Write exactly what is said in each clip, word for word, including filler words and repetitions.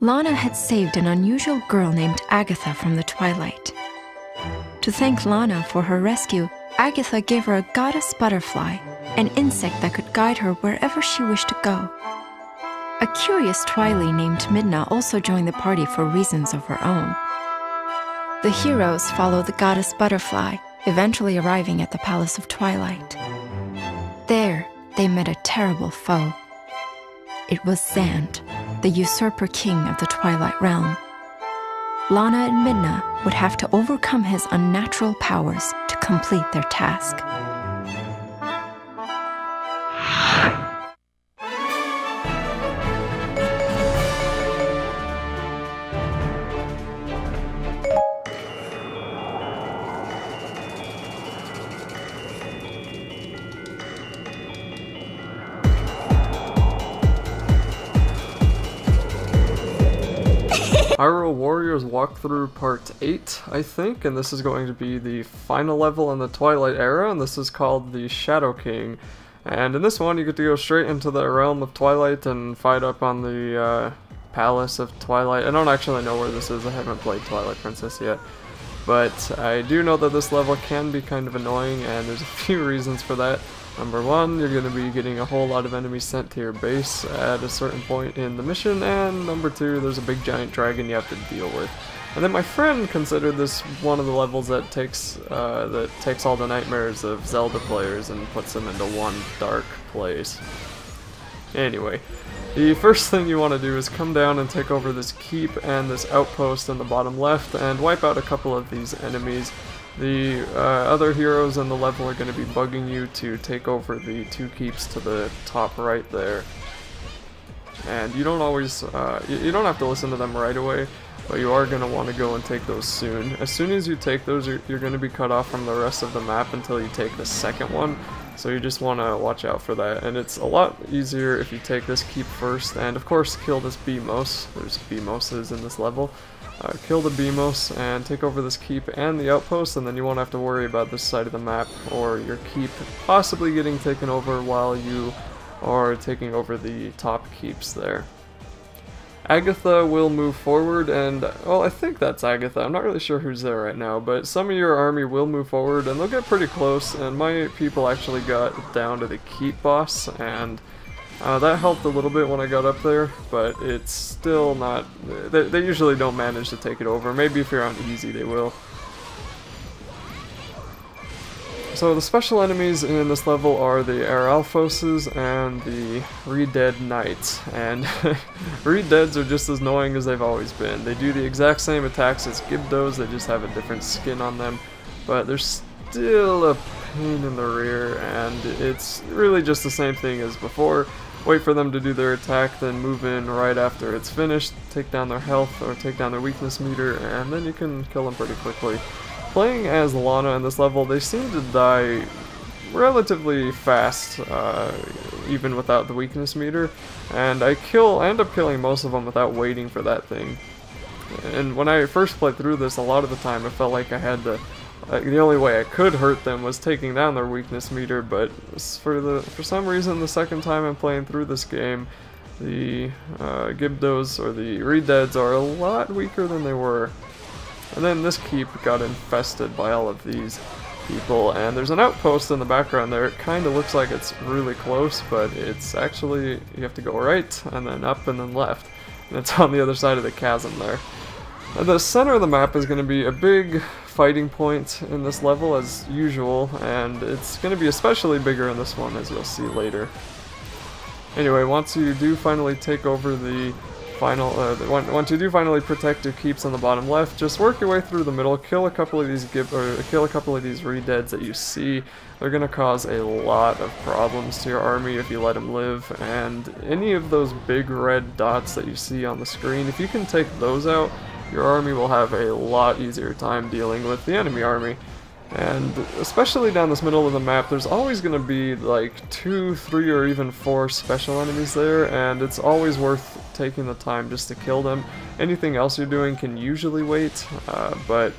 Lana had saved an unusual girl named Agatha from the Twilight. To thank Lana for her rescue, Agatha gave her a goddess butterfly, an insect that could guide her wherever she wished to go. A curious Twily named Midna also joined the party for reasons of her own. The heroes followed the goddess butterfly, eventually arriving at the Palace of Twilight. There, they met a terrible foe. It was Zant, the usurper king of the Twilight Realm. Lana and Midna would have to overcome his unnatural powers to complete their task. Hyrule Warriors walkthrough part eight, I think, and this is going to be the final level in the Twilight Era, and this is called the Shadow King. And in this one, you get to go straight into the realm of Twilight and fight up on the uh, Palace of Twilight. I don't actually know where this is, I haven't played Twilight Princess yet. But I do know that this level can be kind of annoying, and there's a few reasons for that. Number one, you're going to be getting a whole lot of enemies sent to your base at a certain point in the mission, and number two, there's a big giant dragon you have to deal with. And then my friend considered this one of the levels that takes uh, that takes all the nightmares of Zelda players and puts them into one dark place. Anyway, the first thing you want to do is come down and take over this keep and this outpost in the bottom left and wipe out a couple of these enemies. The uh, other heroes in the level are going to be bugging you to take over the two keeps to the top right there. And you don't always, uh, you, you don't have to listen to them right away, but you are going to want to go and take those soon. As soon as you take those, you're, you're going to be cut off from the rest of the map until you take the second one. So you just want to watch out for that. And it's a lot easier if you take this keep first, and of course kill this Beamos. There's Beamoses in this level. Uh, kill the Beamos and take over this keep and the outpost, and then you won't have to worry about this side of the map or your keep possibly getting taken over while you are taking over the top keeps there. Agatha will move forward, and, well, I think that's Agatha. I'm not really sure who's there right now, but some of your army will move forward, and they'll get pretty close, and my people actually got down to the keep boss, and Uh, that helped a little bit when I got up there, but it's still not... They, they usually don't manage to take it over. Maybe if you're on easy, they will. So the special enemies in this level are the Aralphoses and the Re-Dead Knights. And Re-Deads are just as annoying as they've always been. They do the exact same attacks as Gibdos, they just have a different skin on them. But they're still a pain in the rear, and it's really just the same thing as before. Wait for them to do their attack, then move in right after it's finished, take down their health or take down their weakness meter, and then you can kill them pretty quickly. Playing as Lana in this level, they seem to die relatively fast, uh, even without the weakness meter, and I kill, I end up killing most of them without waiting for that thing. And when I first played through this, a lot of the time I felt like I had to Like, the only way I could hurt them was taking down their weakness meter, but for the for some reason the second time I'm playing through this game, the uh, Gibdos or the Re-Deads are a lot weaker than they were. And then this keep got infested by all of these people, and there's an outpost in the background there. It kind of looks like it's really close, but it's actually, you have to go right, and then up, and then left. And it's on the other side of the chasm there. And the center of the map is going to be a big fighting point in this level as usual, and it's going to be especially bigger in this one, as you'll see later. Anyway, once you do finally take over the final, uh, once you do finally protect your keeps on the bottom left, just work your way through the middle, kill a couple of these gib or kill a couple of these Re-Deads that you see. They're going to cause a lot of problems to your army if you let them live, and any of those big red dots that you see on the screen, if you can take those out, your army will have a lot easier time dealing with the enemy army. And especially down this middle of the map, there's always going to be like two, three, or even four special enemies there, and it's always worth taking the time just to kill them. Anything else you're doing can usually wait, uh, but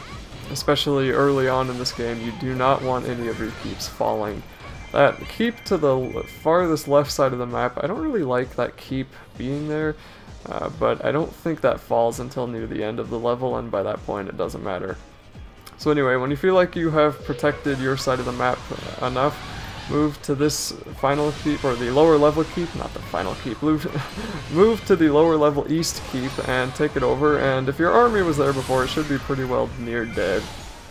especially early on in this game, you do not want any of your keeps falling. That keep to the farthest left side of the map, I don't really like that keep being there. Uh, but I don't think that falls until near the end of the level, and by that point it doesn't matter. So anyway, when you feel like you have protected your side of the map enough, move to this final keep, or the lower level keep, not the final keep, move, move to the lower level east keep and take it over, and if your army was there before, it should be pretty well near dead.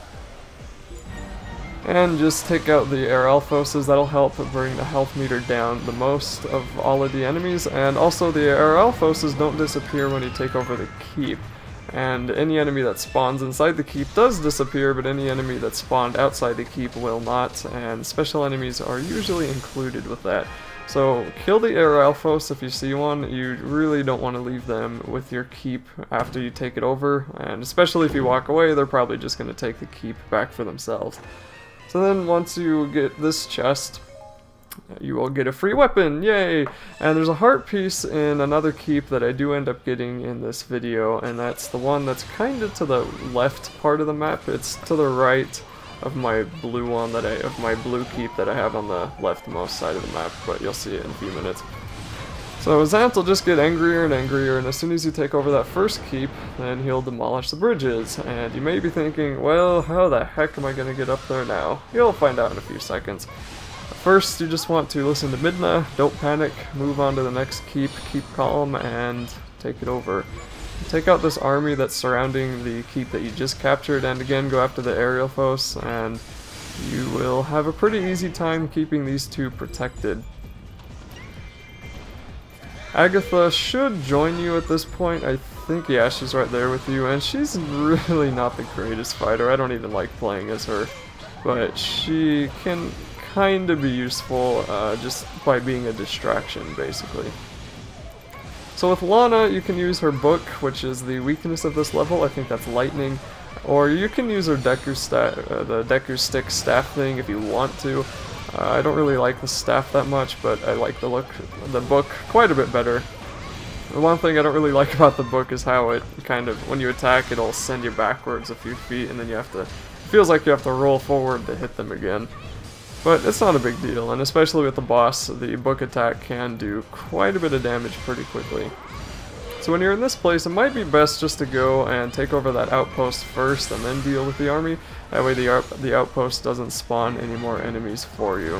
And just take out the air alphoses, that'll help bring the health meter down the most of all of the enemies, and also the air alphoses don't disappear when you take over the keep. And any enemy that spawns inside the keep does disappear, but any enemy that spawned outside the keep will not, and special enemies are usually included with that. So kill the air alphos if you see one. You really don't want to leave them with your keep after you take it over, and especially if you walk away, they're probably just going to take the keep back for themselves. So then once you get this chest, you will get a free weapon, yay! And there's a heart piece in another keep that I do end up getting in this video, and that's the one that's kind of to the left part of the map. It's to the right of my blue one that I, of my blue keep that I have on the leftmost side of the map, but you'll see it in a few minutes. So Zant will just get angrier and angrier, and as soon as you take over that first keep, then he'll demolish the bridges. And you may be thinking, well, how the heck am I going to get up there now? You'll find out in a few seconds. First, you just want to listen to Midna, don't panic, move on to the next keep, keep calm, and take it over. Take out this army that's surrounding the keep that you just captured, and again go after the aerial foes, and you will have a pretty easy time keeping these two protected. Agatha should join you at this point. I think, yeah, she's right there with you, and she's really not the greatest fighter. I don't even like playing as her, but she can kind of be useful uh, just by being a distraction, basically. So with Lana, you can use her book, which is the weakness of this level. I think that's lightning. Or you can use her Deku sta uh, the Deku stick staff thing if you want to. Uh, I don't really like the staff that much, but I like the look the book quite a bit better. The one thing I don't really like about the book is how it kind of, when you attack, it'll send you backwards a few feet, and then you have to, it feels like you have to roll forward to hit them again. But it's not a big deal, and especially with the boss, the book attack can do quite a bit of damage pretty quickly. So when you're in this place, it might be best just to go and take over that outpost first and then deal with the army. That way the, out the outpost doesn't spawn any more enemies for you.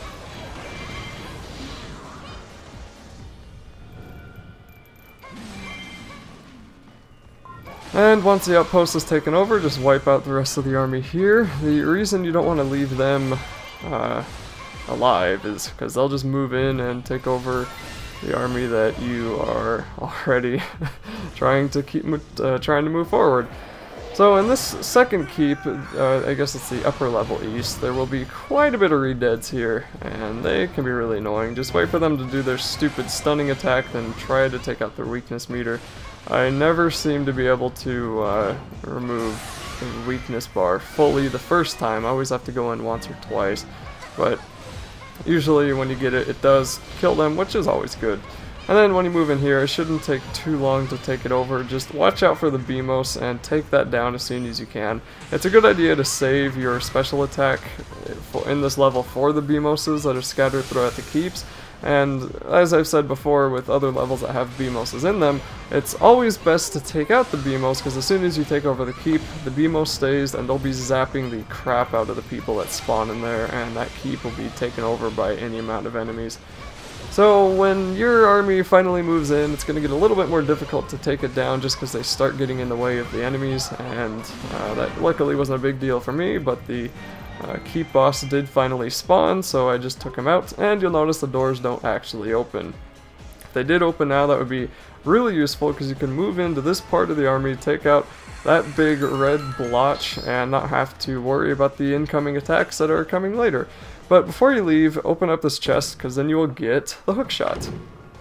And once the outpost is taken over, just wipe out the rest of the army here. The reason you don't want to leave them uh, alive is because they'll just move in and take over the army that you are already trying to keep uh, trying to move forward. So in this second keep, uh, I guess it's the upper level east, there will be quite a bit of re-deads here, and they can be really annoying. Just wait for them to do their stupid stunning attack, then try to take out their weakness meter. I never seem to be able to uh, remove the weakness bar fully the first time. I always have to go in once or twice, but usually when you get it, it does kill them, which is always good. And then when you move in here, it shouldn't take too long to take it over. Just watch out for the Beamos and take that down as soon as you can. It's a good idea to save your special attack in this level for the Beamoses that are scattered throughout the keeps. And as I've said before with other levels that have Beamoses in them, it's always best to take out the Beamos, because as soon as you take over the keep, the Beamos stays and they'll be zapping the crap out of the people that spawn in there, and that keep will be taken over by any amount of enemies. So when your army finally moves in, it's going to get a little bit more difficult to take it down just because they start getting in the way of the enemies, and uh, that luckily wasn't a big deal for me, but the Uh, keep boss did finally spawn, so I just took him out, and you'll notice the doors don't actually open. If they did open now, that would be really useful, because you can move into this part of the army, take out that big red blotch, and not have to worry about the incoming attacks that are coming later. But before you leave, open up this chest, because then you will get the hookshot.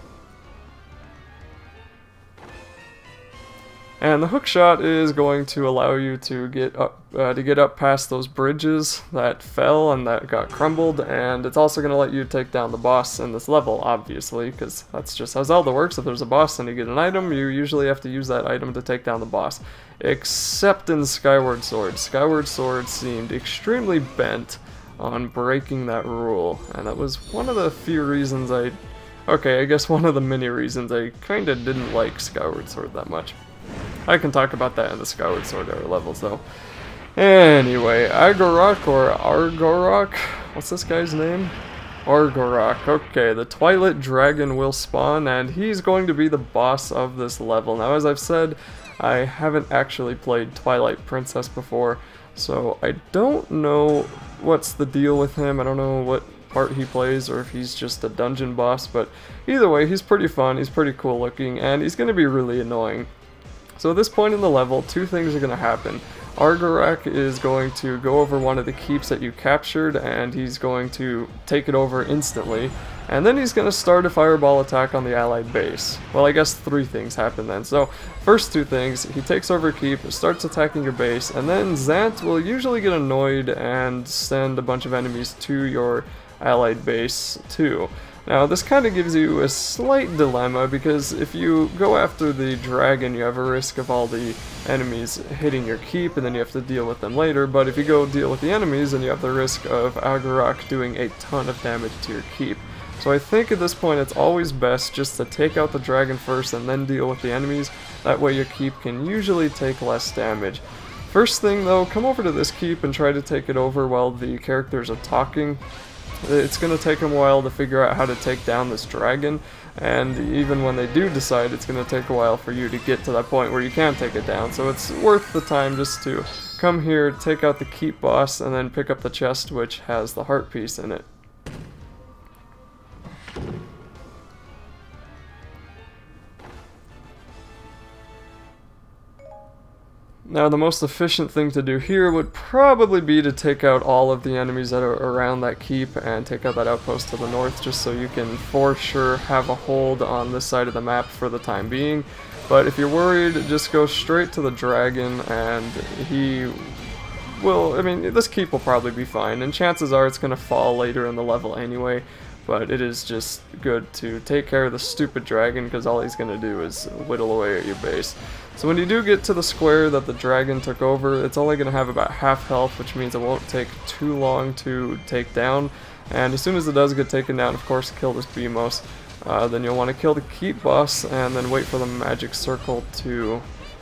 And the hookshot is going to allow you to get up uh, to get up past those bridges that fell and that got crumbled, and it's also going to let you take down the boss in this level, obviously, because that's just how Zelda works. If there's a boss and you get an item, you usually have to use that item to take down the boss. Except in Skyward Sword. Skyward Sword seemed extremely bent on breaking that rule, and that was one of the few reasons I okay, I guess one of the many reasons I kinda didn't like Skyward Sword that much. I can talk about that in the Skyward Sword Era levels, though. Anyway, Arogorok or Arogorok? What's this guy's name? Arogorok. Okay, the Twilight Dragon will spawn, and he's going to be the boss of this level. Now, as I've said, I haven't actually played Twilight Princess before, so I don't know what's the deal with him. I don't know what part he plays, or if he's just a dungeon boss, but either way, he's pretty fun, he's pretty cool looking, and he's going to be really annoying. So at this point in the level, two things are going to happen. Arogorok is going to go over one of the keeps that you captured, and he's going to take it over instantly, and then he's going to start a fireball attack on the allied base. Well, I guess three things happen then. So, first two things, he takes over a keep, starts attacking your base, and then Zant will usually get annoyed and send a bunch of enemies to your allied base too. Now, this kind of gives you a slight dilemma, because if you go after the dragon, you have a risk of all the enemies hitting your keep, and then you have to deal with them later, but if you go deal with the enemies, then you have the risk of Arogorok doing a ton of damage to your keep. So I think at this point it's always best just to take out the dragon first and then deal with the enemies. That way your keep can usually take less damage. First thing though, come over to this keep and try to take it over while the characters are talking. It's going to take them a while to figure out how to take down this dragon, and even when they do decide, it's going to take a while for you to get to that point where you can take it down. So it's worth the time just to come here, take out the keep boss, and then pick up the chest which has the heart piece in it. Now, the most efficient thing to do here would probably be to take out all of the enemies that are around that keep and take out that outpost to the north, just so you can for sure have a hold on this side of the map for the time being. But if you're worried, just go straight to the dragon, and he will, I mean, this keep will probably be fine, and chances are it's going to fall later in the level anyway. But it is just good to take care of the stupid dragon, because all he's going to do is whittle away at your base. So when you do get to the square that the dragon took over, it's only going to have about half health, which means it won't take too long to take down. And as soon as it does get taken down, of course, kill this Beamos. Uh, then you'll want to kill the keep boss, and then wait for the magic circle to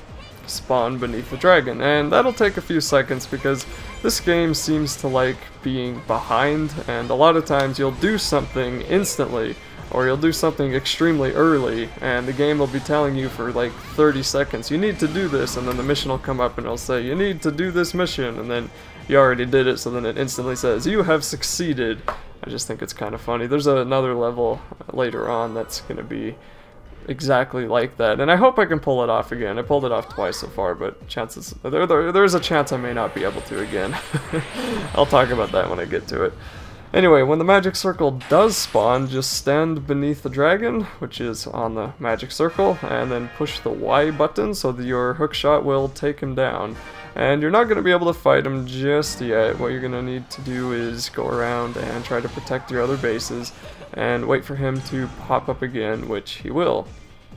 spawn beneath the dragon. And that'll take a few seconds, because this game seems to like being behind, and a lot of times you'll do something instantly, or you'll do something extremely early, and the game will be telling you for like thirty seconds, you need to do this, and then the mission will come up and it'll say, you need to do this mission, and then you already did it, so then it instantly says, you have succeeded. I just think it's kind of funny. There's another level later on that's going to be exactly like that, and I hope I can pull it off again. I pulled it off twice so far, but chances there, there there's a chance I may not be able to again. I'll talk about that when I get to it. Anyway, when the magic circle does spawn, just stand beneath the dragon, which is on the magic circle, and then push the Y button so that your hookshot will take him down. And you're not going to be able to fight him just yet. What you're going to need to do is go around and try to protect your other bases, and wait for him to pop up again, which he will.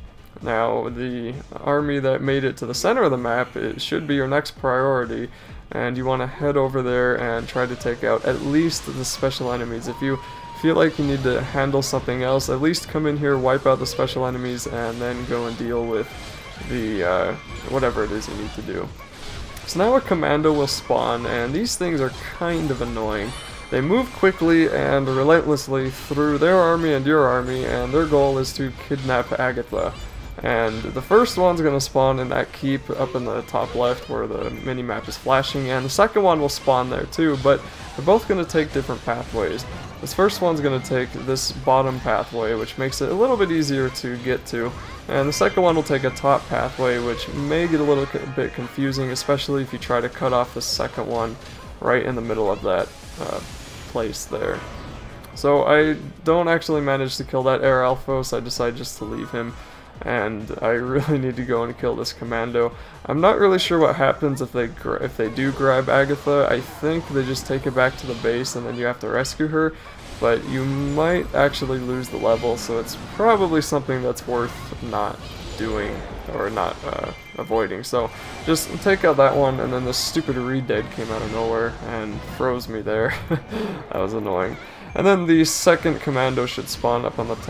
Now, the army that made it to the center of the map, it should be your next priority, and you want to head over there and try to take out at least the special enemies. If you feel like you need to handle something else, at least come in here, wipe out the special enemies, and then go and deal with the uh, whatever it is you need to do. So now a commando will spawn, and these things are kind of annoying. They move quickly and relentlessly through their army and your army, and their goal is to kidnap Agatha. And the first one's going to spawn in that keep up in the top left where the mini-map is flashing, and the second one will spawn there too, but they're both going to take different pathways. This first one's going to take this bottom pathway, which makes it a little bit easier to get to, and the second one will take a top pathway, which may get a little bit confusing, especially if you try to cut off the second one right in the middle of that uh, place there. So I don't actually manage to kill that Air Alpha, so I decide just to leave him. And I really need to go and kill this commando. I'm not really sure what happens if they gra if they do grab Agatha. I think they just take it back to the base and then you have to rescue her, but you might actually lose the level, so it's probably something that's worth not doing or not uh, avoiding. So just take out that one, and then the stupid Redead came out of nowhere and froze me there. That was annoying. And then the second commando should spawn up on the top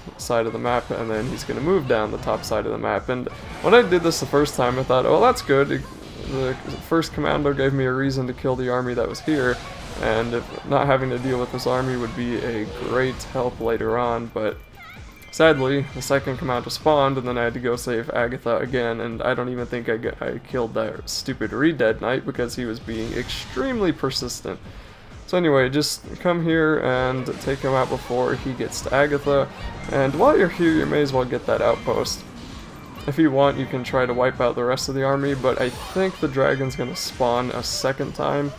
side of the map, and then he's going to move down the top side of the map. And when I did this the first time, I thought, oh, that's good. It, the first commando gave me a reason to kill the army that was here, and if not having to deal with this army would be a great help later on. But sadly, the second commando spawned, and then I had to go save Agatha again, and I don't even think I, get, I killed that stupid Re-Dead Knight because he was being extremely persistent. So anyway, just come here and take him out before he gets to Agatha, and while you're here, you may as well get that outpost. If you want, you can try to wipe out the rest of the army, but I think the dragon's going to spawn a second time.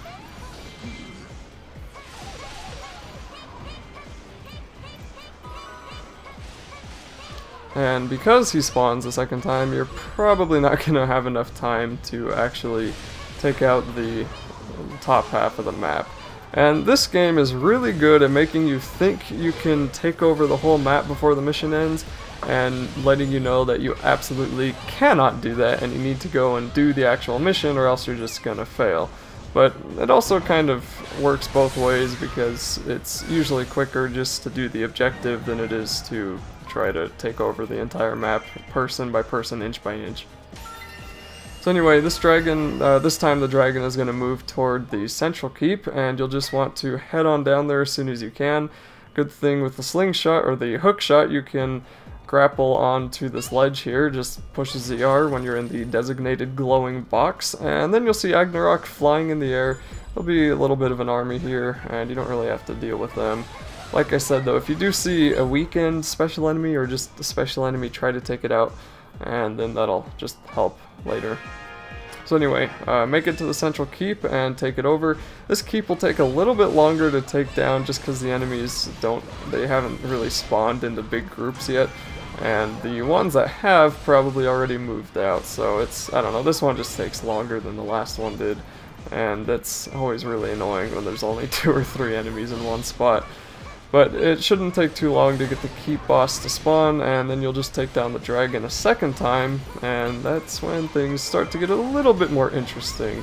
And because he spawns a second time, you're probably not going to have enough time to actually take out the top half of the map. And this game is really good at making you think you can take over the whole map before the mission ends, and letting you know that you absolutely cannot do that and you need to go and do the actual mission or else you're just gonna fail. But it also kind of works both ways because it's usually quicker just to do the objective than it is to try to take over the entire map person by person, inch by inch. So anyway, this dragon, uh, this time the dragon is going to move toward the central keep, and you'll just want to head on down there as soon as you can. Good thing with the slingshot or the hook shot, you can grapple onto this ledge here, just push Z R when you're in the designated glowing box, and then you'll see Ragnarok flying in the air. There'll be a little bit of an army here, and you don't really have to deal with them. Like I said though, if you do see a weakened special enemy or just a special enemy, try to take it out, and then that'll just help later. So anyway, uh, make it to the central keep and take it over. This keep will take a little bit longer to take down just because the enemies don't, they haven't really spawned into big groups yet. And the ones that have probably already moved out, so it's, I don't know, this one just takes longer than the last one did. And that's always really annoying when there's only two or three enemies in one spot. But it shouldn't take too long to get the keep boss to spawn, and then you'll just take down the dragon a second time, and that's when things start to get a little bit more interesting.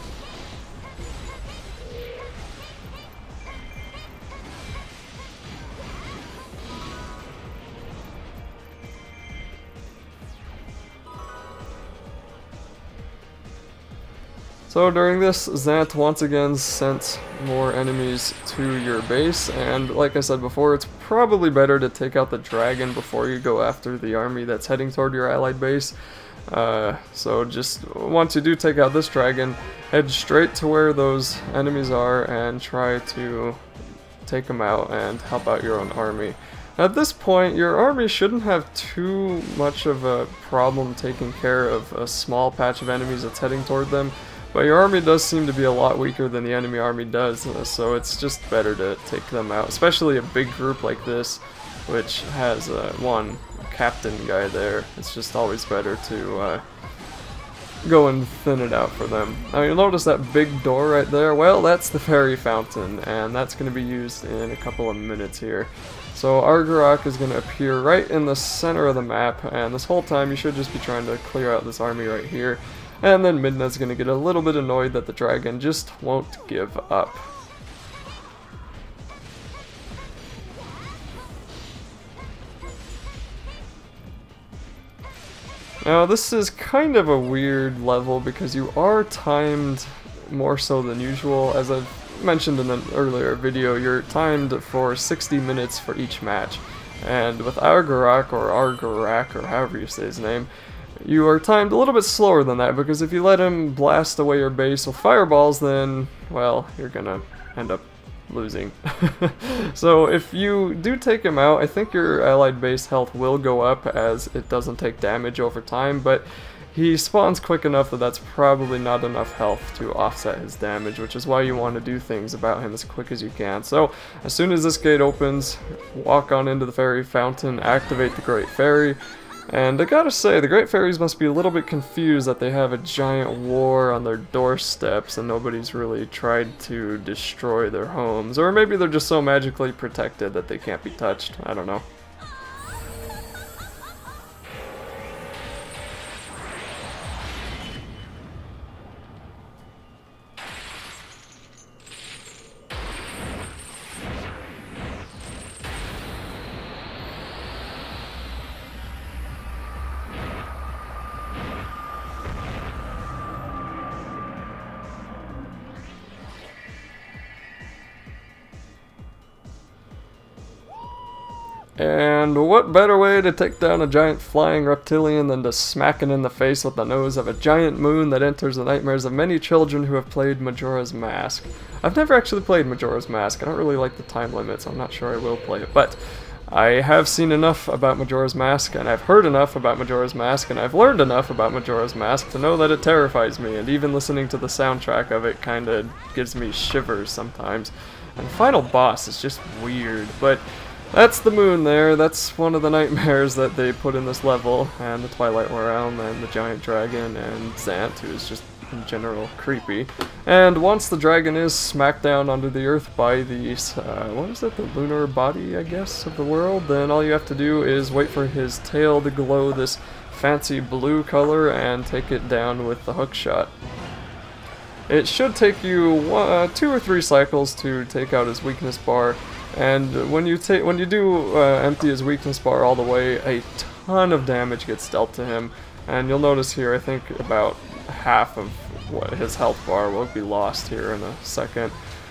So during this, Zant once again sent more enemies to your base, and like I said before, it's probably better to take out the dragon before you go after the army that's heading toward your allied base. Uh, so just once you do take out this dragon, head straight to where those enemies are and try to take them out and help out your own army. At this point, your army shouldn't have too much of a problem taking care of a small patch of enemies that's heading toward them. But your army does seem to be a lot weaker than the enemy army does, so it's just better to take them out, especially a big group like this, which has uh, one captain guy there. It's just always better to uh, go and thin it out for them. Now you'll notice that big door right there, well, that's the fairy fountain, and that's going to be used in a couple of minutes here. So Arogorok is going to appear right in the center of the map, and this whole time you should just be trying to clear out this army right here. And then Midna's going to get a little bit annoyed that the dragon just won't give up. Now this is kind of a weird level because you are timed more so than usual. As I've mentioned in an earlier video, you're timed for sixty minutes for each match. And with Arogorok, or Argorak, or however you say his name, you are timed a little bit slower than that, because if you let him blast away your base with fireballs, then, well, you're gonna end up losing. So if you do take him out, I think your allied base health will go up as it doesn't take damage over time, but he spawns quick enough that that's probably not enough health to offset his damage, which is why you want to do things about him as quick as you can. So as soon as this gate opens, walk on into the fairy fountain, activate the Great Fairy. And I gotta say, the Great Fairies must be a little bit confused that they have a giant war on their doorsteps and nobody's really tried to destroy their homes. Or maybe they're just so magically protected that they can't be touched. I don't know. And what better way to take down a giant flying reptilian than to smack it in the face with the nose of a giant moon that enters the nightmares of many children who have played Majora's Mask. I've never actually played Majora's Mask. I don't really like the time limit, so I'm not sure I will play it, but I have seen enough about Majora's Mask, and I've heard enough about Majora's Mask, and I've learned enough about Majora's Mask to know that it terrifies me, and even listening to the soundtrack of it kinda gives me shivers sometimes. And the final boss is just weird, but that's the moon there. That's one of the nightmares that they put in this level, and the Twilight Realm, and the giant dragon, and Zant, who is just in general creepy. And once the dragon is smacked down onto the earth by the, uh, what is it, the lunar body, I guess, of the world, then all you have to do is wait for his tail to glow this fancy blue color and take it down with the hook shot. It should take you one, uh, two or three cycles to take out his weakness bar, and when you take when you do uh, empty his weakness bar all the way, a ton of damage gets dealt to him. And you'll notice here, I think about half of what his health bar will be lost here in a second.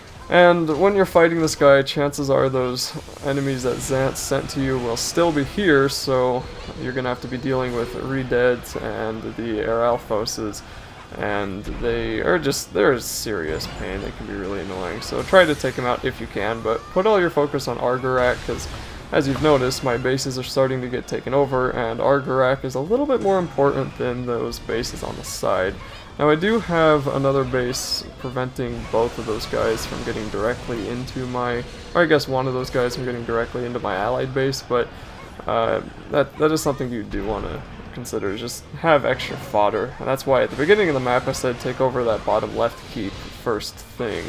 And when you're fighting this guy, chances are those enemies that Zant sent to you will still be here, so you're gonna have to be dealing with Redeads and the Aralphoses. And they are just, they're a serious pain. They can be really annoying. So try to take them out if you can, but put all your focus on Arogorok, because as you've noticed, my bases are starting to get taken over, and Arogorok is a little bit more important than those bases on the side. Now I do have another base preventing both of those guys from getting directly into my, or I guess one of those guys from getting directly into my allied base, but uh, that, that is something you do want to consider, just have extra fodder. And that's why at the beginning of the map I said take over that bottom left keep first thing.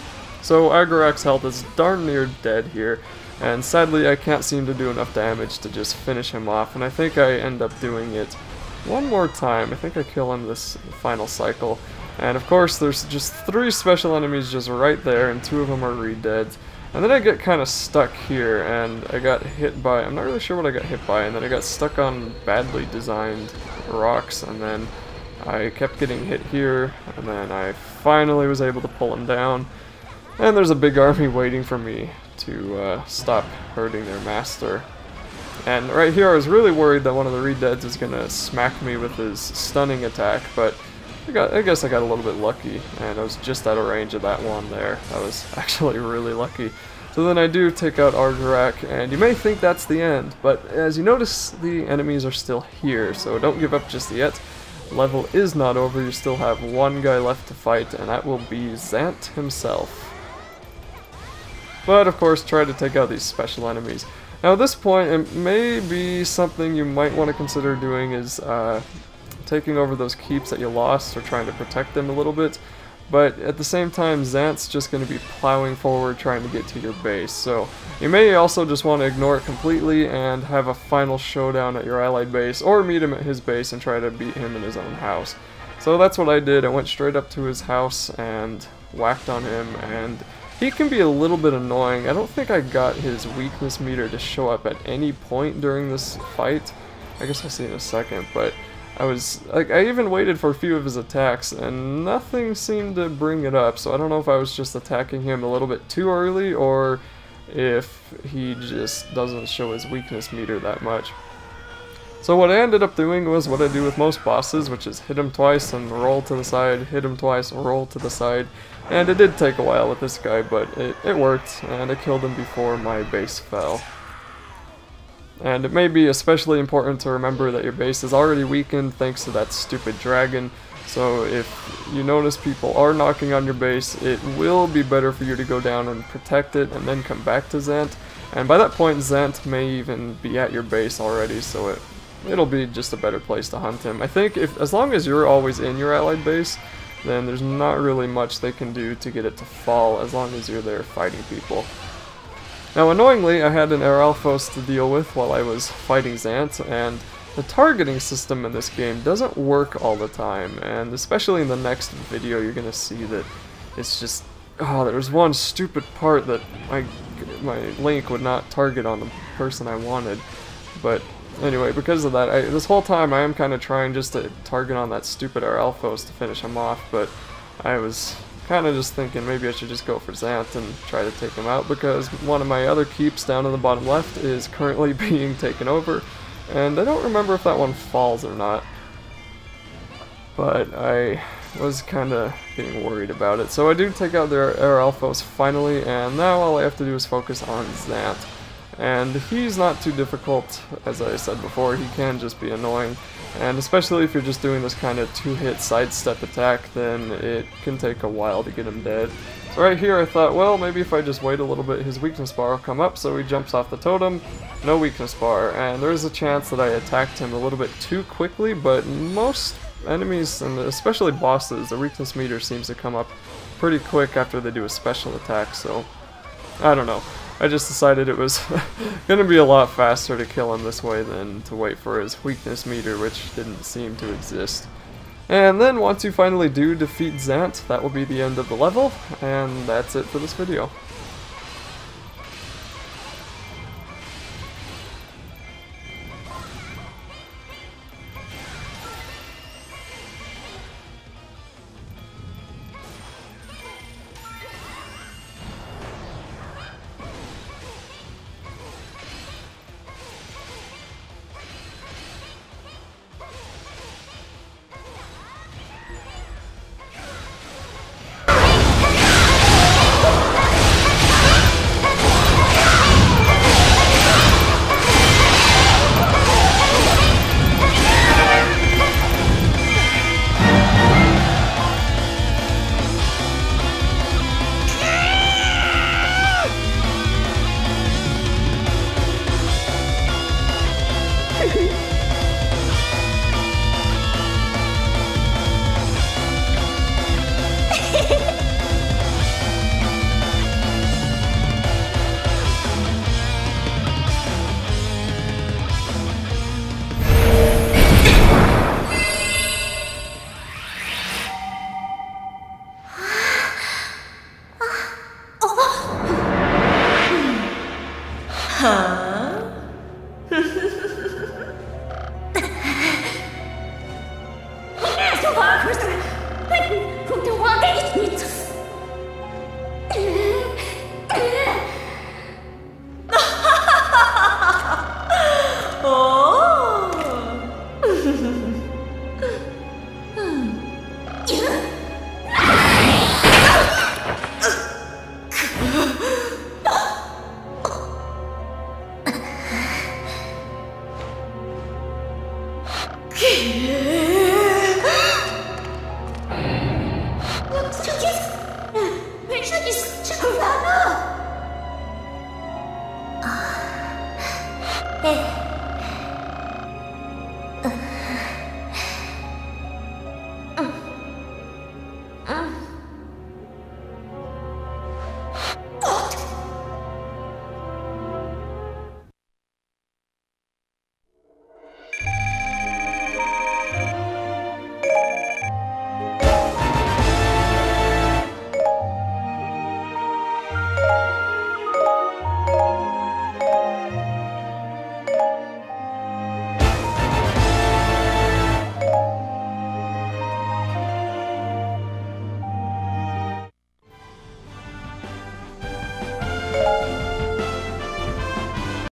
So Arogorok's health is darn near dead here, and sadly I can't seem to do enough damage to just finish him off, and I think I end up doing it one more time. I think I kill him this final cycle, and of course there's just three special enemies just right there, and two of them are Redeads. And then I get kind of stuck here, and I got hit by, I'm not really sure what I got hit by, and then I got stuck on badly designed rocks, and then I kept getting hit here, and then I finally was able to pull him down. And there's a big army waiting for me to uh, stop hurting their master. And right here I was really worried that one of the Redeads is going to smack me with his stunning attack, but I, got, I guess I got a little bit lucky, and I was just out of range of that one there. I was actually really lucky. So then I do take out Arogorok, and you may think that's the end, but as you notice, the enemies are still here, so don't give up just yet. The level is not over, you still have one guy left to fight, and that will be Zant himself. But of course, try to take out these special enemies. Now at this point, it may be something you might want to consider doing is uh, taking over those keeps that you lost, or trying to protect them a little bit. But at the same time, Zant's just going to be plowing forward trying to get to your base. So you may also just want to ignore it completely and have a final showdown at your allied base, or meet him at his base and try to beat him in his own house. So that's what I did. I went straight up to his house and whacked on him, and he can be a little bit annoying. I don't think I got his weakness meter to show up at any point during this fight. I guess I'll see in a second, but I was, like, I even waited for a few of his attacks, and nothing seemed to bring it up, so I don't know if I was just attacking him a little bit too early, or if he just doesn't show his weakness meter that much. So what I ended up doing was what I do with most bosses, which is hit him twice and roll to the side, hit him twice, roll to the side, and it did take a while with this guy, but it, it worked, and I killed him before my base fell. And it may be especially important to remember that your base is already weakened thanks to that stupid dragon, so if you notice people are knocking on your base, it will be better for you to go down and protect it and then come back to Zant. And by that point, Zant may even be at your base already, so it, it'll be just a better place to hunt him. I think if as long as you're always in your allied base, then there's not really much they can do to get it to fall as long as you're there fighting people. Now annoyingly, I had an Aralphos to deal with while I was fighting Zant, and the targeting system in this game doesn't work all the time, and especially in the next video you're gonna see that it's just, oh, there's one stupid part that my, my Link would not target on the person I wanted. But anyway, because of that, I, this whole time I am kind of trying just to target on that stupid Aralphos to finish him off, but I was kind of just thinking maybe I should just go for Zant and try to take him out, because one of my other keeps down in the bottom left is currently being taken over, and I don't remember if that one falls or not, but I was kind of getting worried about it. So I do take out their Air Alphos finally, and now all I have to do is focus on Zant. And he's not too difficult, as I said before. He can just be annoying, and especially if you're just doing this kind of two-hit sidestep attack, then it can take a while to get him dead. So right here I thought, well, maybe if I just wait a little bit, his weakness bar will come up, so he jumps off the totem, no weakness bar, and there is a chance that I attacked him a little bit too quickly, but most enemies, and especially bosses, the weakness meter seems to come up pretty quick after they do a special attack, so I don't know. I just decided it was gonna be a lot faster to kill him this way than to wait for his weakness meter, which didn't seem to exist. And then once you finally do defeat Zant, that will be the end of the level, and that's it for this video. Eh.